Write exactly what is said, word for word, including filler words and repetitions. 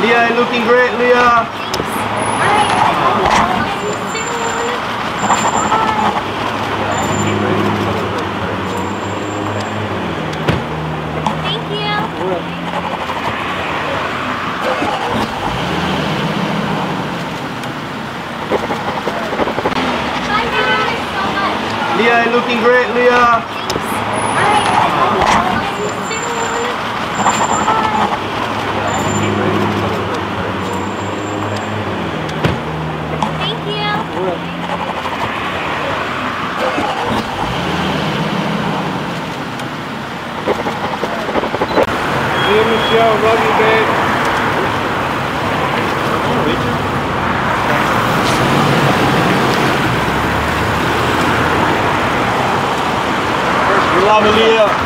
Leah, you're looking great, Leah. Thank you. Bye guys, so much. Leah, you're looking great, Leah. Thank you. See you, Michelle. Love you, babe. We love you, Leah.